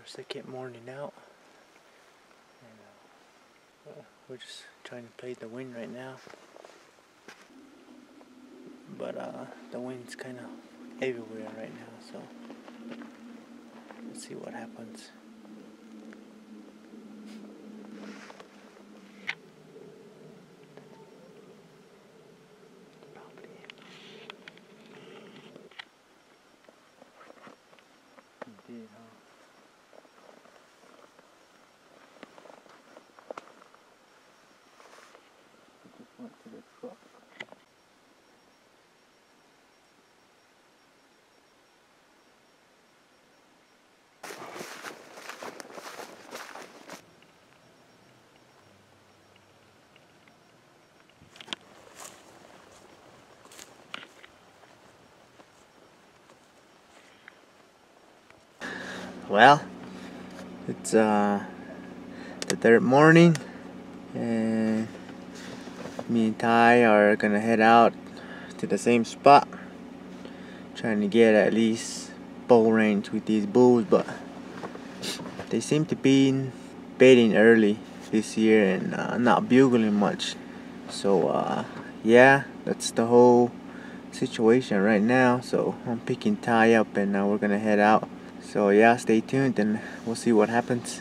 second morning out, and we're just trying to play the wind right now, but the wind's kind of everywhere right now, so let's see what happens. Did, huh? Just went to the truck. Well, it's the third morning, and me and Ty are gonna head out to the same spot, trying to get at least bow range with these bulls, but they seem to be baiting early this year and not bugling much. So yeah, that's the whole situation right now. So I'm picking Ty up, and we're gonna head out. So yeah, stay tuned and we'll see what happens.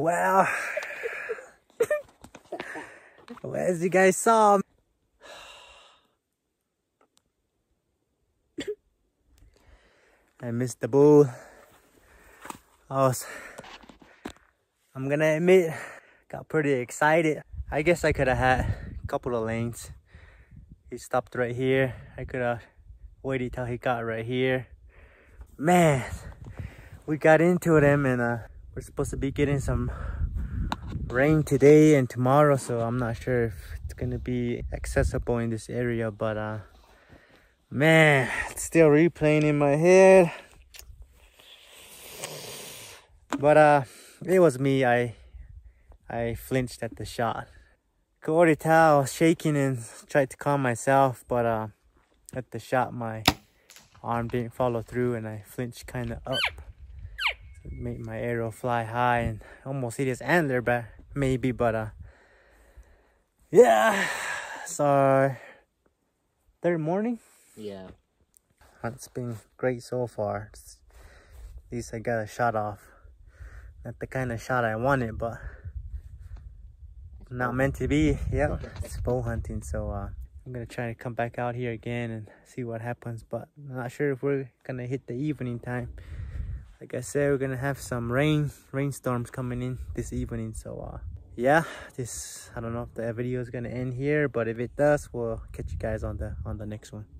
Well, as you guys saw, I missed the bull. I'm gonna admit, got pretty excited. I guess I could have had a couple of lanes. He stopped right here. I could have waited till he got right here. Man, we got into them, and we're supposed to be getting some rain today and tomorrow, so I'm not sure if it's gonna be accessible in this area, but man, it's still replaying in my head. But it was me. I flinched at the shot. Could already tell I was shaking and tried to calm myself, but at the shot my arm didn't follow through and I flinched kind of up. It made my arrow fly high and almost hit his antler, but maybe. But yeah. So third morning. Yeah. Hunt's been great so far. At least I got a shot off. Not the kind of shot I wanted, but not meant to be. Yep, it's bow hunting. So I'm gonna try to come back out here again and see what happens, but I'm not sure if we're gonna hit the evening time. Like I said, we're gonna have some rainstorms coming in this evening. So yeah, I don't know if the video is gonna end here, but if it does, we'll catch you guys on the next one.